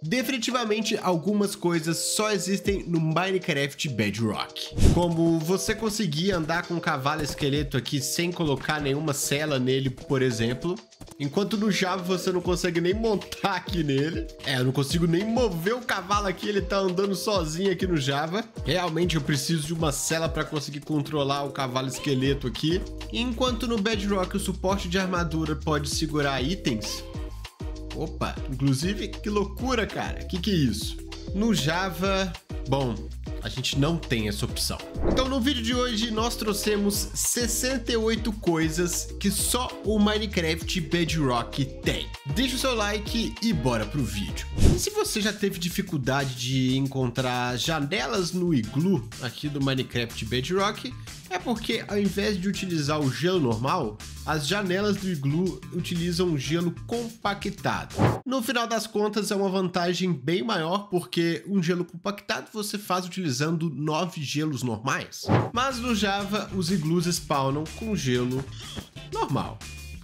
Definitivamente, algumas coisas só existem no Minecraft Bedrock. Como você conseguir andar com um cavalo esqueleto aqui sem colocar nenhuma cela nele, por exemplo. Enquanto no Java você não consegue nem montar aqui nele. Eu não consigo nem mover o cavalo aqui, ele tá andando sozinho aqui no Java. Realmente eu preciso de uma cela para conseguir controlar o cavalo esqueleto aqui. Enquanto no Bedrock o suporte de armadura pode segurar itens. Opa, inclusive, que loucura, cara. Que é isso? No Java, bom, a gente não tem essa opção. Então no vídeo de hoje nós trouxemos 68 coisas que só o Minecraft Bedrock tem. Deixa o seu like e bora pro vídeo. E se você já teve dificuldade de encontrar janelas no iglu aqui do Minecraft Bedrock, é porque ao invés de utilizar o gelo normal, as janelas do iglu utilizam um gelo compactado. No final das contas é uma vantagem bem maior porque um gelo compactado você faz utilizando 9 gelos normais. Mas no Java os iglus spawnam com gelo normal.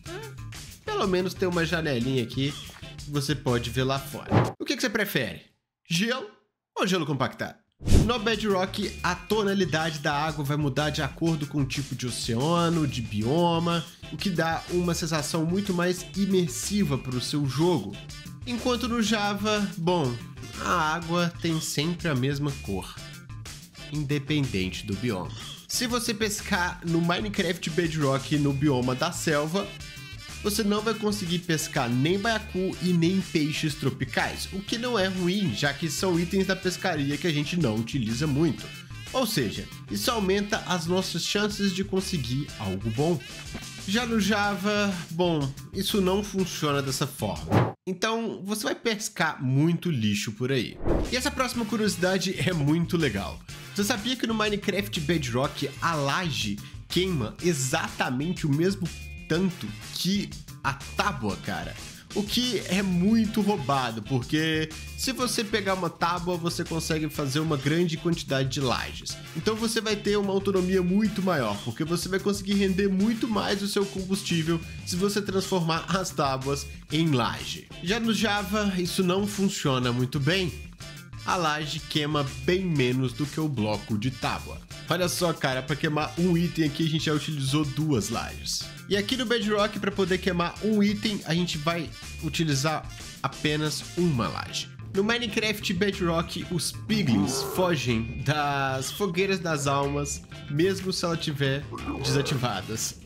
Pelo menos tem uma janelinha aqui que você pode ver lá fora. O que você prefere? Gelo ou gelo compactado? No Bedrock, a tonalidade da água vai mudar de acordo com o tipo de oceano, de bioma, o que dá uma sensação muito mais imersiva para o seu jogo. Enquanto no Java, bom, a água tem sempre a mesma cor, independente do bioma. Se você pescar no Minecraft Bedrock no bioma da selva, você não vai conseguir pescar nem baiacu e nem peixes tropicais, o que não é ruim, já que são itens da pescaria que a gente não utiliza muito. Ou seja, isso aumenta as nossas chances de conseguir algo bom. Já no Java, bom, isso não funciona dessa forma. Então, você vai pescar muito lixo por aí. E essa próxima curiosidade é muito legal. Você sabia que no Minecraft Bedrock a laje queima exatamente o mesmo tanto que a tábua, cara? O que é muito roubado, porque se você pegar uma tábua, você consegue fazer uma grande quantidade de lajes. Então você vai ter uma autonomia muito maior, porque você vai conseguir render muito mais o seu combustível se você transformar as tábuas em laje. Já no Java, isso não funciona muito bem. A laje queima bem menos do que o bloco de tábua. Olha só, cara, para queimar um item aqui a gente já utilizou 2 lajes. E aqui no Bedrock, para poder queimar um item, a gente vai utilizar apenas uma laje. No Minecraft Bedrock, os piglins fogem das fogueiras das almas, mesmo se ela tiver desativadas.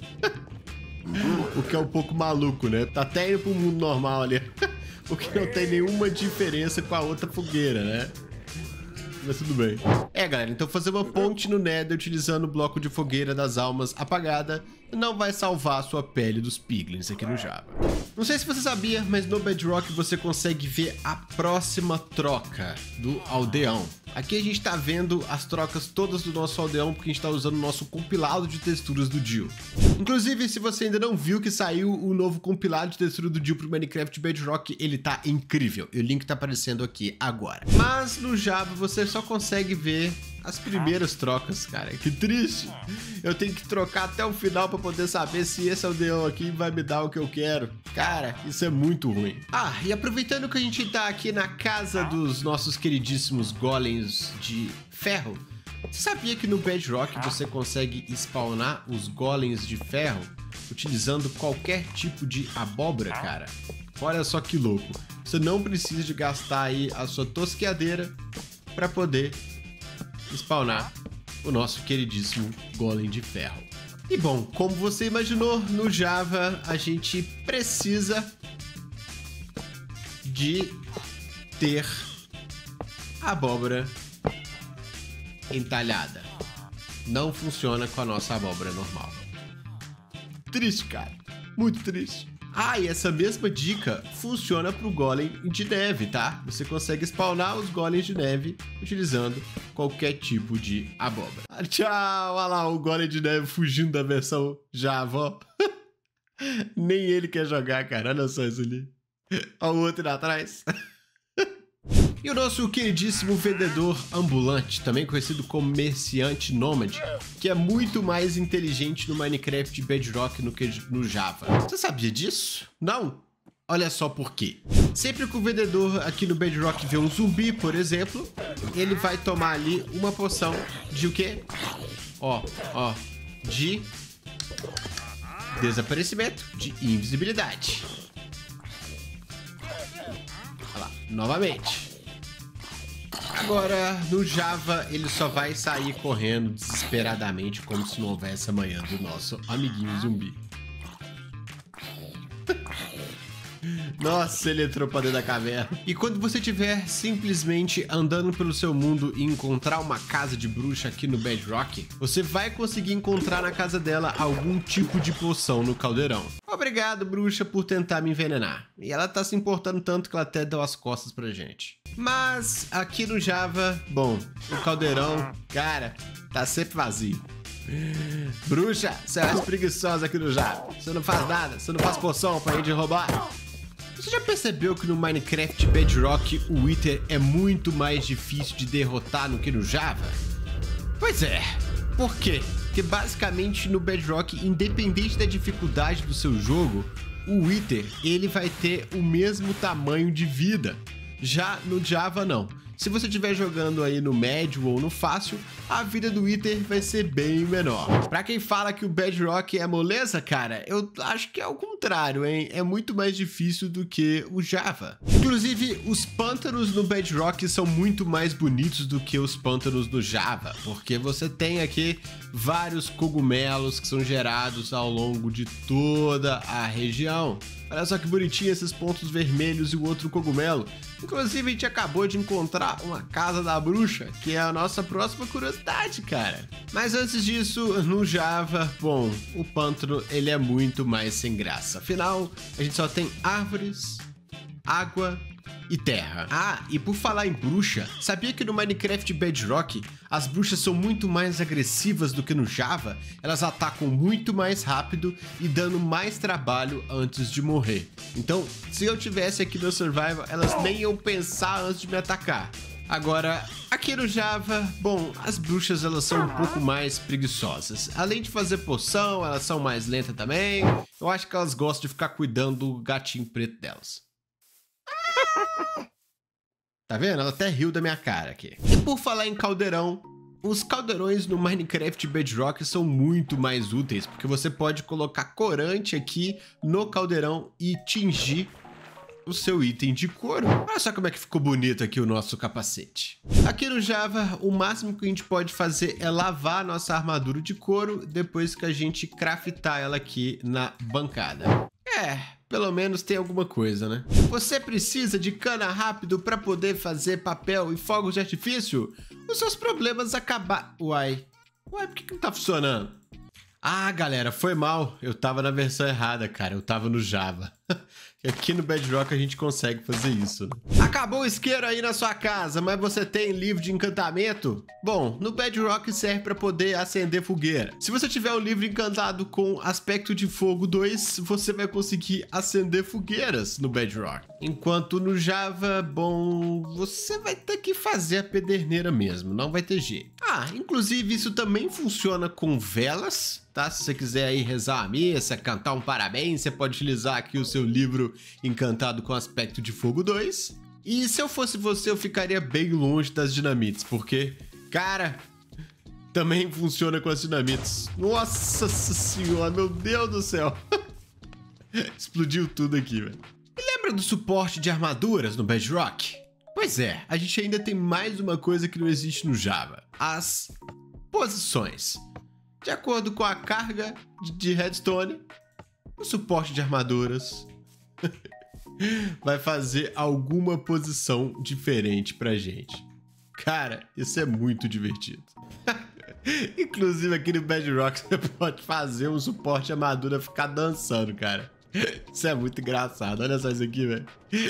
O que é um pouco maluco, né? Tá até indo pro mundo normal ali. O que não tem nenhuma diferença com a outra fogueira, né? Mas tudo bem. Galera, então fazer uma ponte no Nether utilizando o bloco de fogueira das almas apagada não vai salvar a sua pele dos piglins aqui no Java. Não sei se você sabia, mas no Bedrock você consegue ver a próxima troca do aldeão. Aqui a gente tá vendo as trocas todas do nosso aldeão porque a gente tá usando o nosso compilado de texturas do Dio. Inclusive, se você ainda não viu que saiu o novo compilado de textura do Dio pro Minecraft Bedrock, ele tá incrível. E o link tá aparecendo aqui agora. Mas no Java você só consegue ver as primeiras trocas, cara. Que triste. Eu tenho que trocar até o final pra poder saber se esse aldeão aqui vai me dar o que eu quero. Cara, isso é muito ruim. E aproveitando que a gente tá aqui na casa dos nossos queridíssimos golems de ferro, você sabia que no Bedrock você consegue spawnar os golems de ferro utilizando qualquer tipo de abóbora, cara? Olha só que louco. Você não precisa de gastar aí a sua tosqueadeira para poder spawnar o nosso queridíssimo golem de ferro. E bom, como você imaginou, no Java a gente precisa de ter abóbora entalhada. Não funciona com a nossa abóbora normal. Triste, cara. Muito triste. E essa mesma dica funciona para o golem de neve, tá? Você consegue spawnar os golems de neve utilizando qualquer tipo de abóbora. Tchau! Olha lá o golem de neve fugindo da versão Java, ó. Nem ele quer jogar, cara. Olha só isso ali. Olha o outro lá atrás. E o nosso queridíssimo vendedor ambulante, também conhecido como comerciante nômade, que é muito mais inteligente no Minecraft Bedrock do que no Java. Você sabia disso? Não? Olha só por quê. Sempre que o vendedor aqui no Bedrock vê um zumbi, por exemplo, ele vai tomar ali uma poção de o quê? De desaparecimento, de invisibilidade. Olha lá, novamente. Agora, no Java, ele só vai sair correndo desesperadamente, como se não houvesse amanhã, do nosso amiguinho zumbi. Nossa, ele entrou pra dentro da caverna. E quando você estiver simplesmente andando pelo seu mundo e encontrar uma casa de bruxa aqui no Bedrock, você vai conseguir encontrar na casa dela algum tipo de poção no caldeirão. Obrigado, bruxa, por tentar me envenenar. E ela tá se importando tanto que ela até deu as costas pra gente. Mas aqui no Java, bom, o caldeirão, cara, tá sempre vazio. Bruxa, você é mais preguiçosa aqui no Java. Você não faz nada, você não faz poção pra gente roubar. Você já percebeu que no Minecraft Bedrock o Wither é muito mais difícil de derrotar do que no Java? Pois é. Por quê? Porque basicamente no Bedrock, independente da dificuldade do seu jogo, o Wither ele vai ter o mesmo tamanho de vida. Já no Java não. Se você estiver jogando aí no médio ou no fácil, a vida do Wither vai ser bem menor. Pra quem fala que o Bedrock é moleza, cara, eu acho que é o contrário, hein? É muito mais difícil do que o Java. Inclusive, os pântanos no Bedrock são muito mais bonitos do que os pântanos no Java, porque você tem aqui vários cogumelos que são gerados ao longo de toda a região. Olha só que bonitinho esses pontos vermelhos e o outro cogumelo. Inclusive, a gente acabou de encontrar uma casa da bruxa, que é a nossa próxima curiosidade, cara. Mas antes disso, no Java, bom, o pântano ele é muito mais sem graça. Afinal, a gente só tem árvores, água e terra. Ah, e por falar em bruxa, sabia que no Minecraft Bedrock as bruxas são muito mais agressivas do que no Java? Elas atacam muito mais rápido e dando mais trabalho antes de morrer. Então, se eu tivesse aqui no Survival, elas nem iam pensar antes de me atacar. Agora, aqui no Java, bom, as bruxas elas são um pouco mais preguiçosas. Além de fazer poção, elas são mais lentas também. Eu acho que elas gostam de ficar cuidando do gatinho preto delas. Tá vendo? Ela até riu da minha cara aqui. E por falar em caldeirão, os caldeirões no Minecraft Bedrock são muito mais úteis, porque você pode colocar corante aqui no caldeirão e tingir o seu item de couro. Olha só como é que ficou bonito aqui o nosso capacete. Aqui no Java, o máximo que a gente pode fazer é lavar a nossa armadura de couro depois que a gente craftar ela aqui na bancada. Pelo menos tem alguma coisa, né? Você precisa de cana rápido para poder fazer papel e fogos de artifício? Os seus problemas acabaram... Uai, por que não tá funcionando? Ah, galera, foi mal. Eu tava na versão errada, cara. Eu tava no Java. Aqui no Bedrock a gente consegue fazer isso, né? Acabou o isqueiro aí na sua casa, mas você tem livro de encantamento? Bom, no Bedrock serve para poder acender fogueira. Se você tiver um livro encantado com aspecto de fogo 2, você vai conseguir acender fogueiras no Bedrock. Enquanto no Java, bom, você vai ter que fazer a pederneira mesmo, não vai ter jeito. Ah, inclusive isso também funciona com velas, tá? Se você quiser aí rezar a missa, cantar um parabéns, você pode utilizar aqui o seu livro encantado com aspecto de fogo 2. E se eu fosse você, eu ficaria bem longe das dinamites, porque, cara, também funciona com as dinamites. Nossa senhora, meu Deus do céu. Explodiu tudo aqui, velho. E lembra do suporte de armaduras no Bedrock? Pois é, a gente ainda tem mais uma coisa que não existe no Java. As posições. De acordo com a carga de redstone, o suporte de armaduras vai fazer alguma posição diferente pra gente. Cara, isso é muito divertido. Inclusive aqui no Bedrock você pode fazer um suporte de armadura ficar dançando, cara. Isso é muito engraçado. Olha só isso aqui, velho.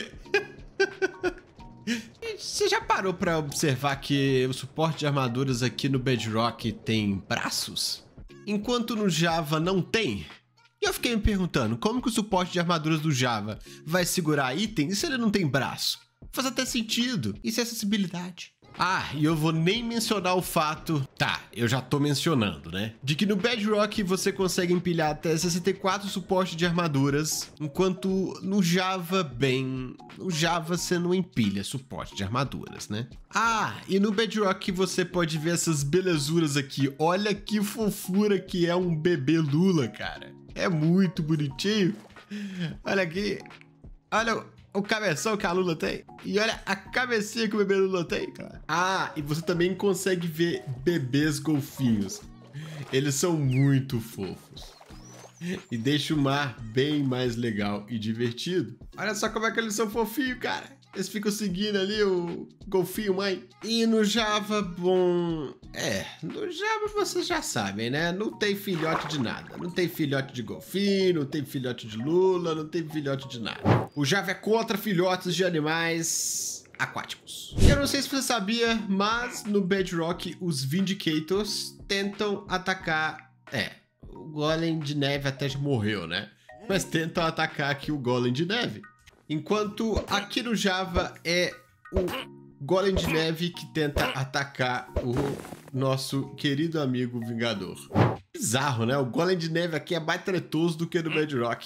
Você já parou pra observar que o suporte de armaduras aqui no Bedrock tem braços? Enquanto no Java não tem? E eu fiquei me perguntando, como que o suporte de armaduras do Java vai segurar itens se ele não tem braço? Faz até sentido. Isso é acessibilidade. Ah, e eu vou nem mencionar o fato... Tá, eu já tô mencionando, né? De que no Bedrock você consegue empilhar até 64 suportes de armaduras, enquanto no Java, no Java você não empilha suporte de armaduras, né? Ah, e no Bedrock você pode ver essas belezuras aqui. Olha que fofura que é um bebê Lula, cara. É muito bonitinho. Olha aqui. Olha o cabeção que a Lula tem. E olha a cabecinha que o bebê Lula tem, cara. Ah, e você também consegue ver bebês golfinhos. Eles são muito fofos. E deixa o mar bem mais legal e divertido. Olha só como é que eles são fofinhos, cara. Eles ficam seguindo ali o golfinho mãe. E no Java, bom... no Java vocês já sabem, né? Não tem filhote de nada. Não tem filhote de golfinho, não tem filhote de lula, não tem filhote de nada. O Java é contra filhotes de animais aquáticos. Eu não sei se você sabia, mas no Bedrock os Vindicators tentam atacar... o Golem de Neve até já morreu, né? Mas tentam atacar aqui o Golem de Neve. Enquanto aqui no Java é o Golem de Neve que tenta atacar o nosso querido amigo Vingador. Bizarro, né? O Golem de Neve aqui é mais tretoso do que no Bedrock.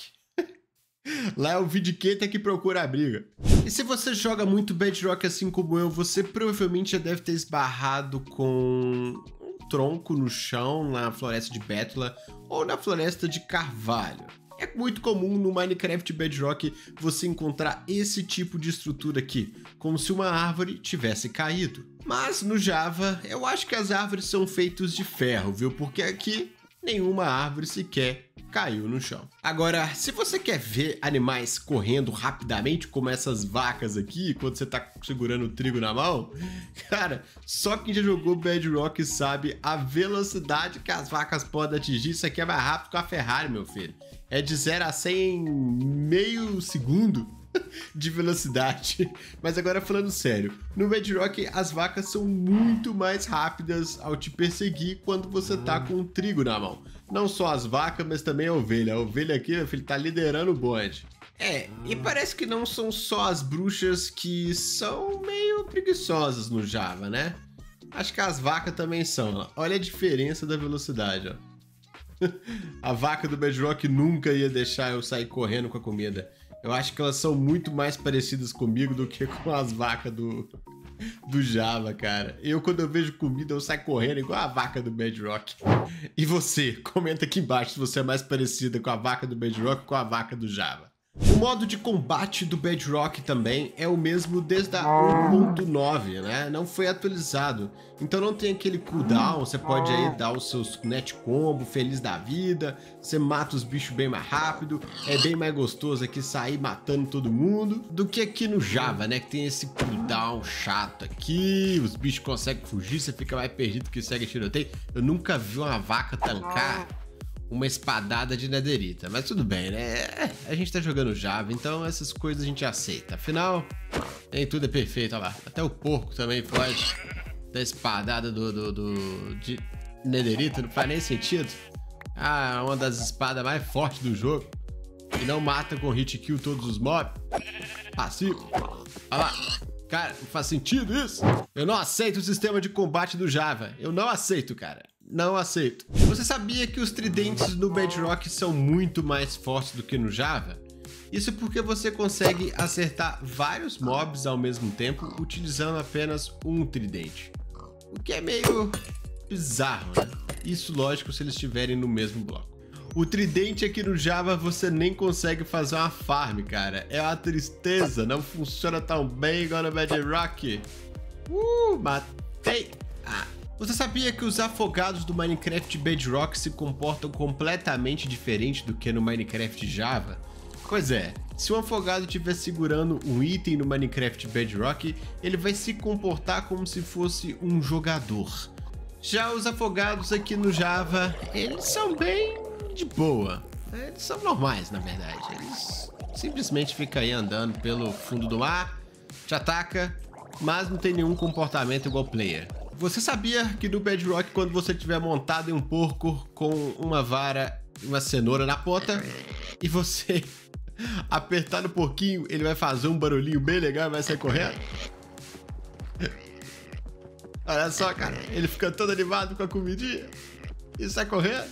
Lá é o Vindicator que procura a briga. E se você joga muito Bedrock assim como eu, você provavelmente já deve ter esbarrado com um tronco no chão na floresta de Bétula ou na floresta de Carvalho. É muito comum no Minecraft Bedrock você encontrar esse tipo de estrutura aqui, como se uma árvore tivesse caído. Mas no Java, eu acho que as árvores são feitas de ferro, viu? Porque aqui nenhuma árvore sequer caiu no chão. Agora, se você quer ver animais correndo rapidamente, como essas vacas aqui, quando você tá segurando o trigo na mão, cara, só quem já jogou Bedrock sabe a velocidade que as vacas podem atingir. Isso aqui é mais rápido que a Ferrari, meu filho. É de 0 a 100 em meio segundo de velocidade. Mas agora falando sério, no Bedrock as vacas são muito mais rápidas ao te perseguir quando você tá com o trigo na mão. Não só as vacas, mas também a ovelha. A ovelha aqui, meu filho, tá liderando o bonde. E parece que não são só as bruxas que são meio preguiçosas no Java, né? Acho que as vacas também são. Ó. Olha a diferença da velocidade, ó. A vaca do Bedrock nunca ia deixar eu sair correndo com a comida. Eu acho que elas são muito mais parecidas comigo do que com as vacas do Java, cara. Quando eu vejo comida, eu saio correndo igual a vaca do Bedrock. E você? Comenta aqui embaixo se você é mais parecida com a vaca do Bedrock ou com a vaca do Java. O modo de combate do Bedrock também é o mesmo desde a 1.9, né? Não foi atualizado. Então não tem aquele cooldown, você pode aí dar os seus net combo, feliz da vida, você mata os bichos bem mais rápido, é bem mais gostoso aqui sair matando todo mundo do que aqui no Java, né? Que tem esse cooldown chato aqui, os bichos conseguem fugir, você fica mais perdido que segue tiroteio. Eu nunca vi uma vaca tancar uma espadada de nederita, mas tudo bem, né? A gente tá jogando Java, então essas coisas a gente aceita. Afinal, nem tudo é perfeito, olha lá. Até o porco também pode dar espadada de nederita, não faz nem sentido. Ah, uma das espadas mais fortes do jogo. E não mata com hit kill todos os mobs. Passivo. Olha lá. Cara, não faz sentido isso. Eu não aceito o sistema de combate do Java. Eu não aceito, cara. Não aceito. Você sabia que os tridentes no Bedrock são muito mais fortes do que no Java? Isso porque você consegue acertar vários mobs ao mesmo tempo utilizando apenas um tridente. O que é meio bizarro, né? Isso, lógico, se eles estiverem no mesmo bloco. O tridente aqui no Java você nem consegue fazer uma farm, cara. É uma tristeza, não funciona tão bem igual no Bedrock. Matei! Você sabia que os afogados do Minecraft Bedrock se comportam completamente diferente do que no Minecraft Java? Pois é, se um afogado estiver segurando um item no Minecraft Bedrock, ele vai se comportar como se fosse um jogador. Já os afogados aqui no Java, eles são bem de boa. Eles são normais, na verdade. Eles simplesmente ficam aí andando pelo fundo do mar, te ataca, mas não tem nenhum comportamento igual player. Você sabia que no Bedrock, quando você estiver montado em um porco com uma vara e uma cenoura na ponta, e você apertar no porquinho, ele vai fazer um barulhinho bem legal e vai sair correndo? Olha só, cara. Ele fica todo animado com a comidinha e sai correndo.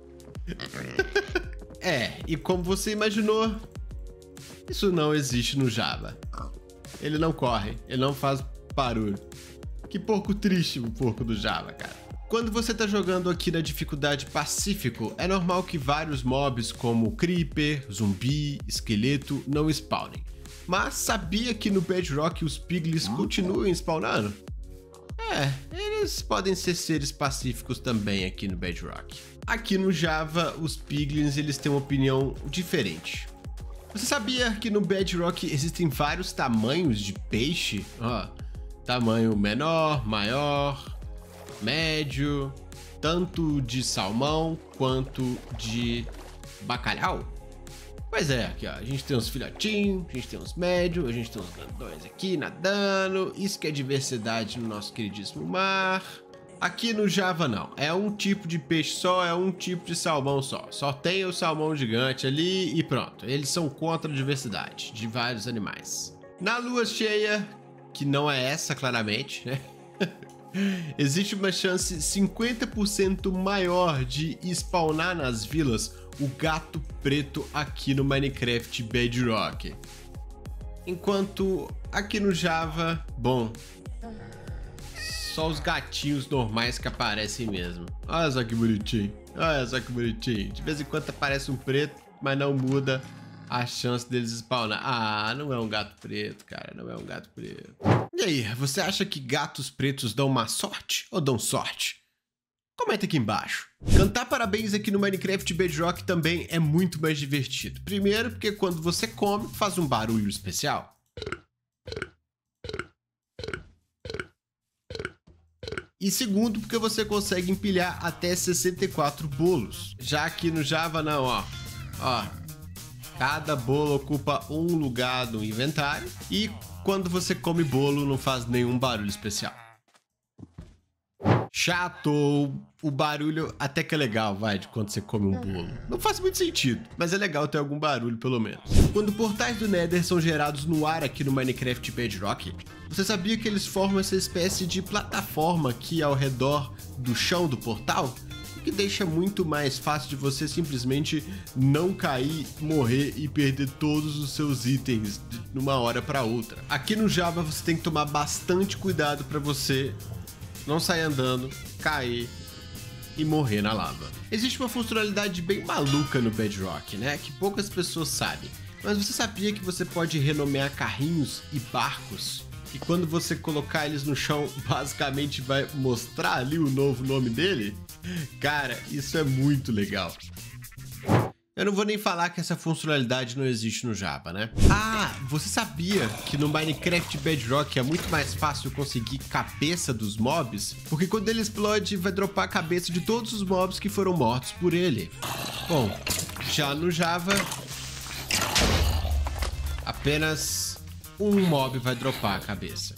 E como você imaginou, isso não existe no Java. Ele não corre, ele não faz barulho. Que porco triste o porco do Java, cara. Quando você tá jogando aqui na dificuldade Pacífico, é normal que vários mobs como Creeper, Zumbi, Esqueleto não spawnem. Mas sabia que no Bedrock os Piglins continuam spawnando? Eles podem ser seres pacíficos também aqui no Bedrock. Aqui no Java, os Piglins eles têm uma opinião diferente. Você sabia que no Bedrock existem vários tamanhos de peixe? Tamanho menor, maior, médio, tanto de salmão quanto de bacalhau? Pois é, aqui ó, a gente tem uns filhotinhos, a gente tem uns médios, a gente tem uns grandões aqui nadando, isso que é diversidade no nosso queridíssimo mar. Aqui no Java não, é um tipo de peixe só, é um tipo de salmão só. Só tem o salmão gigante ali e pronto, eles são contra a diversidade de vários animais. Na lua cheia, que não é essa claramente, né? Existe uma chance 50% maior de spawnar nas vilas o gato preto aqui no Minecraft Bedrock. Enquanto aqui no Java, bom, só os gatinhos normais que aparecem mesmo. Olha só que bonitinho, olha só que bonitinho. De vez em quando aparece um preto, mas não muda a chance deles spawnar. Não é um gato preto, cara, não é um gato preto. E aí, você acha que gatos pretos dão má sorte ou dão sorte? Comenta aqui embaixo. Cantar parabéns aqui no Minecraft Bedrock também é muito mais divertido. Primeiro, porque quando você come, faz um barulho especial. E segundo, porque você consegue empilhar até 64 bolos. Já aqui no Java não, ó. Cada bolo ocupa um lugar no inventário e quando você come bolo não faz nenhum barulho especial. Chato, o barulho até que é legal, de quando você come um bolo. Não faz muito sentido, mas é legal ter algum barulho pelo menos. Quando portais do Nether são gerados no ar aqui no Minecraft Bedrock, você sabia que eles formam essa espécie de plataforma aqui ao redor do chão do portal? O que deixa muito mais fácil de você simplesmente não cair, morrer e perder todos os seus itens de uma hora para outra. Aqui no Java você tem que tomar bastante cuidado para você não sair andando, cair e morrer na lava. Existe uma funcionalidade bem maluca no Bedrock, né? Que poucas pessoas sabem. Mas você sabia que você pode renomear carrinhos e barcos? E quando você colocar eles no chão, basicamente vai mostrar ali o novo nome dele? Cara, isso é muito legal. Eu não vou nem falar que essa funcionalidade não existe no Java, né? Você sabia que no Minecraft Bedrock é muito mais fácil conseguir cabeça dos mobs? Porque quando ele explode, vai dropar a cabeça de todos os mobs que foram mortos por ele. Bom, já no Java, apenas um mob vai dropar a cabeça.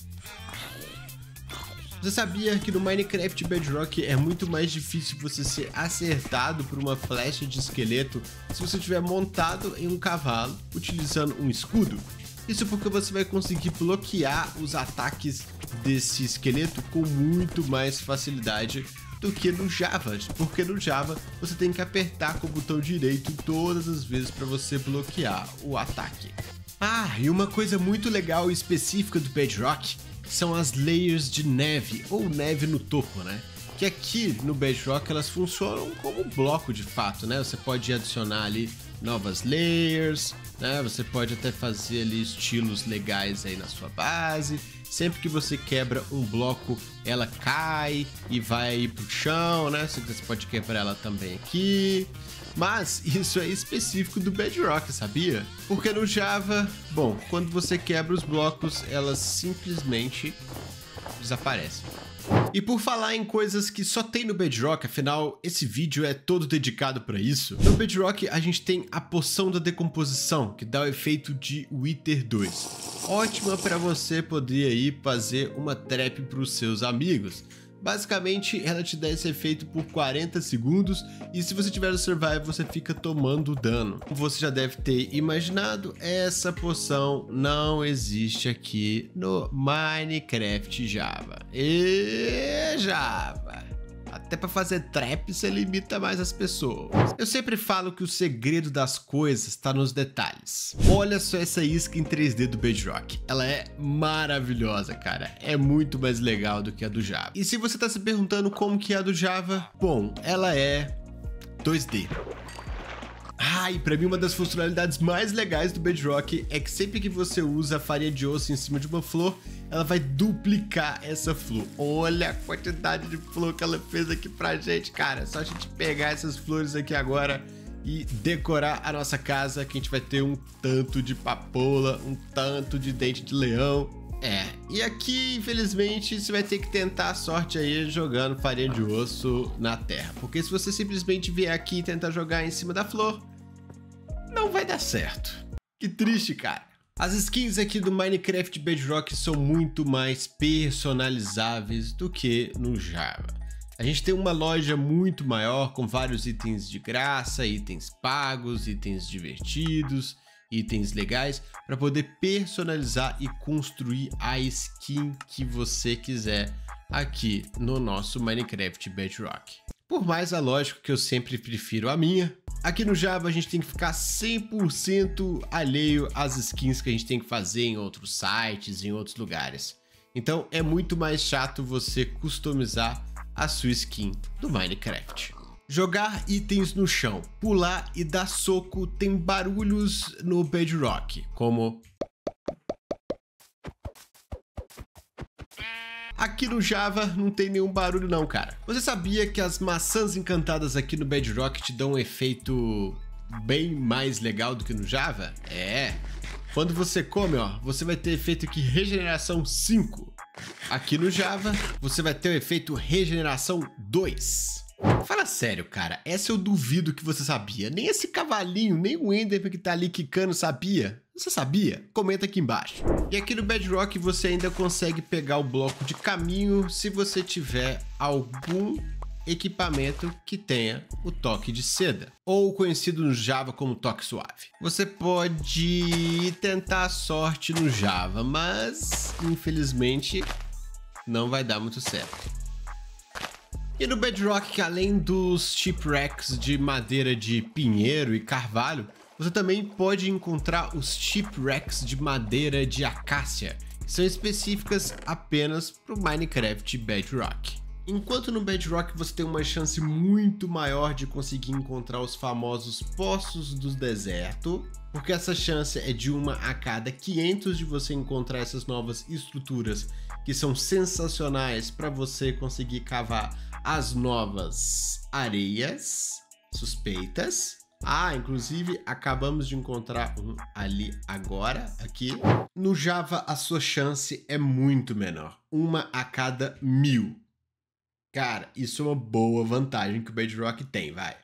Você sabia que no Minecraft Bedrock é muito mais difícil você ser acertado por uma flecha de esqueleto se você estiver montado em um cavalo utilizando um escudo? Isso porque você vai conseguir bloquear os ataques desse esqueleto com muito mais facilidade do que no Java, porque no Java você tem que apertar com o botão direito todas as vezes para você bloquear o ataque. E uma coisa muito legal e específica do Bedrock são as layers de neve, ou neve no topo, né? Que aqui no Bedrock elas funcionam como bloco de fato, né? Você pode adicionar ali novas layers, né? Você pode até fazer ali estilos legais aí na sua base. Sempre que você quebra um bloco, ela cai e vai pro chão, né? Você pode quebrar ela também aqui. Mas isso é específico do Bedrock, sabia? Porque no Java, bom, quando você quebra os blocos, elas simplesmente desaparecem. E por falar em coisas que só tem no Bedrock, afinal, esse vídeo é todo dedicado para isso. No Bedrock, a gente tem a poção da decomposição, que dá o efeito de Wither 2. Ótima para você poder aí fazer uma trap para os seus amigos. Basicamente, ela te dá esse efeito por 40 segundos e se você tiver no Survival, você fica tomando dano. Como você já deve ter imaginado, essa poção não existe aqui no Minecraft Java. Java! Até para fazer trap você limita mais as pessoas. Eu sempre falo que o segredo das coisas está nos detalhes. Olha só essa isca em 3D do Bedrock. Ela é maravilhosa, cara. É muito mais legal do que a do Java. E se você está se perguntando como que é a do Java, bom, ela é 2D. E pra mim uma das funcionalidades mais legais do Bedrock é que sempre que você usa a farinha de osso em cima de uma flor, ela vai duplicar essa flor. Olha a quantidade de flor que ela fez aqui pra gente, cara. É só a gente pegar essas flores aqui agora e decorar a nossa casa, que a gente vai ter um tanto de papoula, um tanto de dente de leão. E aqui, infelizmente, você vai ter que tentar a sorte aí jogando farinha de osso na terra. Porque se você simplesmente vier aqui e tentar jogar em cima da flor, não vai dar certo. Que triste, cara. As skins aqui do Minecraft Bedrock são muito mais personalizáveis do que no Java. A gente tem uma loja muito maior com vários itens de graça, itens pagos, itens divertidos, itens legais para poder personalizar e construir a skin que você quiser aqui no nosso Minecraft Bedrock. Por mais a lógica que eu sempre prefiro a minha, aqui no Java a gente tem que ficar 100% alheio às skins que a gente tem que fazer em outros sites, em outros lugares. Então é muito mais chato você customizar a sua skin do Minecraft. Jogar itens no chão, pular e dar soco tem barulhos no Bedrock, como... Aqui no Java não tem nenhum barulho não, cara. Você sabia que as maçãs encantadas aqui no Bedrock te dão um efeito bem mais legal do que no Java? Quando você come, ó, você vai ter efeito aqui regeneração 5. Aqui no Java, você vai ter o efeito regeneração 2. Fala sério, cara, essa eu duvido que você sabia. Nem esse cavalinho, nem o Enderman que tá ali quicando sabia. Você sabia? Comenta aqui embaixo. E aqui no Bedrock você ainda consegue pegar o bloco de caminho se você tiver algum equipamento que tenha o toque de seda, ou conhecido no Java como toque suave. Você pode tentar a sorte no Java, mas infelizmente não vai dar muito certo. E no Bedrock, além dos shipwrecks de madeira de pinheiro e carvalho, você também pode encontrar os shipwrecks de madeira de acácia, que são específicas apenas para o Minecraft Bedrock. Enquanto no Bedrock você tem uma chance muito maior de conseguir encontrar os famosos poços do deserto, porque essa chance é de 1 a cada 500 de você encontrar essas novas estruturas que são sensacionais para você conseguir cavar as novas areias suspeitas. Inclusive acabamos de encontrar um ali agora, aqui. No Java a sua chance é muito menor, 1 a cada 1000. Cara, isso é uma boa vantagem que o Bedrock tem, vai.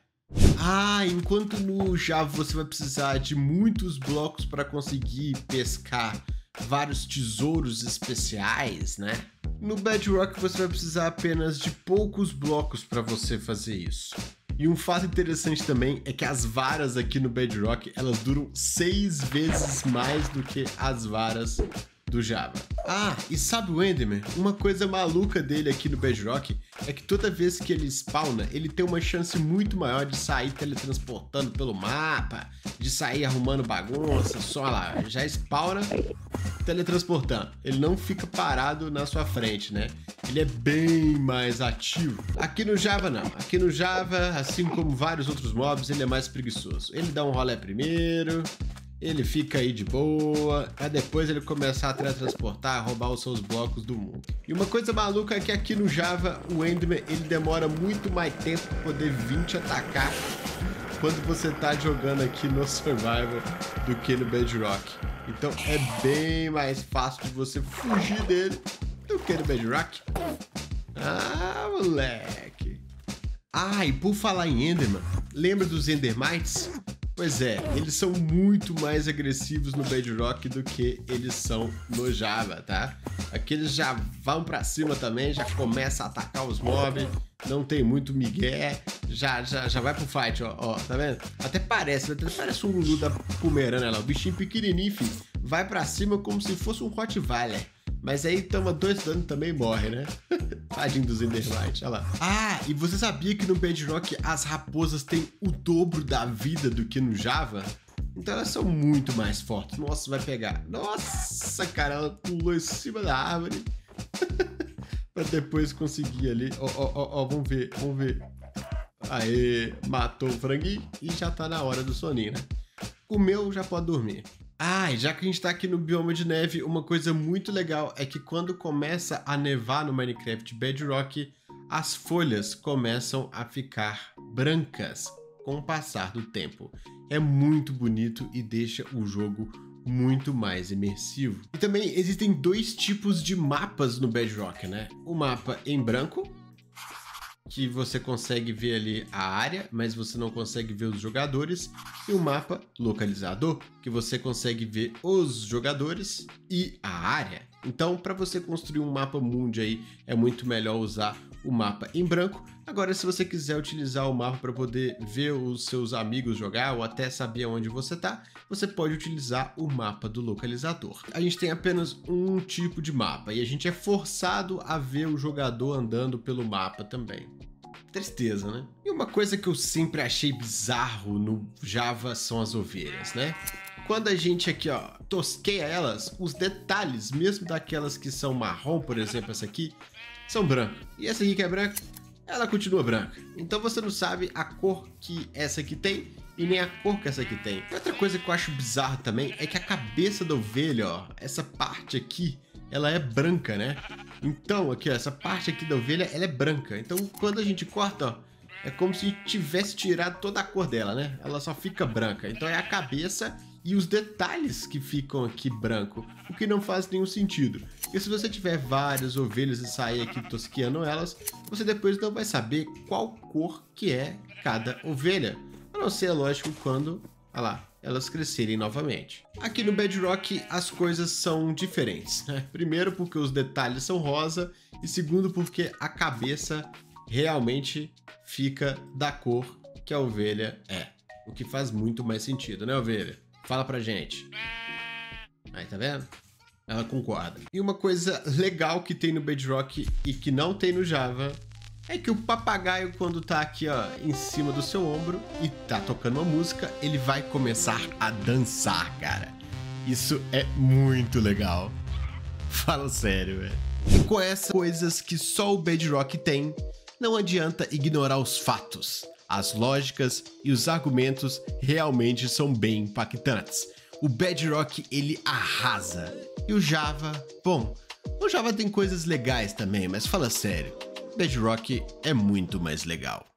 Enquanto no Java você vai precisar de muitos blocos para conseguir pescar vários tesouros especiais, né? No Bedrock você vai precisar apenas de poucos blocos para você fazer isso. E um fato interessante também é que as varas aqui no Bedrock, elas duram 6 vezes mais do que as varas do Java. E sabe o Enderman? Uma coisa maluca dele aqui no Bedrock é que toda vez que ele spawna, ele tem uma chance muito maior de sair teletransportando pelo mapa, de sair arrumando bagunça, só lá, já spawna teletransportando. Ele não fica parado na sua frente, né? Ele é bem mais ativo. Aqui no Java não. Aqui no Java, assim como vários outros mobs, ele é mais preguiçoso. Ele dá um rolê primeiro, ele fica aí de boa, pra depois ele começar a teletransportar, roubar os seus blocos do mundo. E uma coisa maluca é que aqui no Java, o Enderman, ele demora muito mais tempo pra poder vir te atacar quando você tá jogando aqui no Survival do que no Bedrock. Então é bem mais fácil de você fugir dele do que no Bedrock. Moleque. E por falar em Enderman, lembra dos Endermites? Pois é, eles são muito mais agressivos no Bedrock do que eles são no Java, tá? Aqui eles já vão pra cima também, já começa a atacar os mobs, não tem muito migué, já vai pro fight, ó, tá vendo? Até parece um Lulu da Pomerana lá, o bichinho pequenininho, filho, vai pra cima como se fosse um Rottweiler. Mas aí toma 2 danos e também morre, né? Tadinho dos Endermite, olha lá. Ah, e você sabia que no Bedrock as raposas têm o dobro da vida do que no Java? Então elas são muito mais fortes. Nossa, vai pegar. Nossa, cara, ela pulou em cima da árvore. Pra depois conseguir ali. Ó, vamos ver. Aê, matou o franguinho e já tá na hora do soninho, né? Comeu, já pode dormir. Ah, e já que a gente tá aqui no bioma de neve, uma coisa muito legal é que quando começa a nevar no Minecraft Bedrock, as folhas começam a ficar brancas com o passar do tempo. É muito bonito e deixa o jogo muito mais imersivo. E também existem 2 tipos de mapas no Bedrock, né? O mapa em branco, que você consegue ver ali a área, mas você não consegue ver os jogadores, e o mapa localizador, que você consegue ver os jogadores e a área. Então, para você construir um mapa mundi aí, é muito melhor usar o mapa em branco. Agora, se você quiser utilizar o mapa para poder ver os seus amigos jogar ou até saber onde você tá, você pode utilizar o mapa do localizador. A gente tem apenas um tipo de mapa e a gente é forçado a ver o jogador andando pelo mapa também. Tristeza, né? E uma coisa que eu sempre achei bizarro no Java são as ovelhas, né? Quando a gente aqui, ó, tosqueia elas, os detalhes, mesmo daquelas que são marrom, por exemplo, essa aqui, são brancas. E essa aqui que é branca, ela continua branca. Então você não sabe a cor que essa aqui tem e nem a cor que essa aqui tem. Outra coisa que eu acho bizarra também é que a cabeça da ovelha, ó, essa parte aqui, ela é branca, né? Então, aqui, ó, essa parte aqui da ovelha, ela é branca. Então, quando a gente corta, ó, é como se tivesse tirado toda a cor dela, né? Ela só fica branca. Então, é a cabeça e os detalhes que ficam aqui branco, o que não faz nenhum sentido. Porque se você tiver várias ovelhas e sair aqui tosqueando elas, você depois não vai saber qual cor que é cada ovelha. A não ser, lógico, quando, olha lá, elas crescerem novamente. Aqui no Bedrock as coisas são diferentes, né? Primeiro porque os detalhes são rosa e segundo porque a cabeça realmente fica da cor que a ovelha é. O que faz muito mais sentido, né, ovelha? Fala pra gente. Aí, tá vendo? Ela concorda. E uma coisa legal que tem no Bedrock e que não tem no Java é que o papagaio, quando tá aqui, ó, em cima do seu ombro e tá tocando uma música, ele vai começar a dançar, cara. Isso é muito legal. Fala sério, velho. E com essas coisas que só o Bedrock tem, não adianta ignorar os fatos. As lógicas e os argumentos realmente são bem impactantes. O Bedrock, ele arrasa. E o Java, bom, o Java tem coisas legais também, mas fala sério. Bedrock é muito mais legal.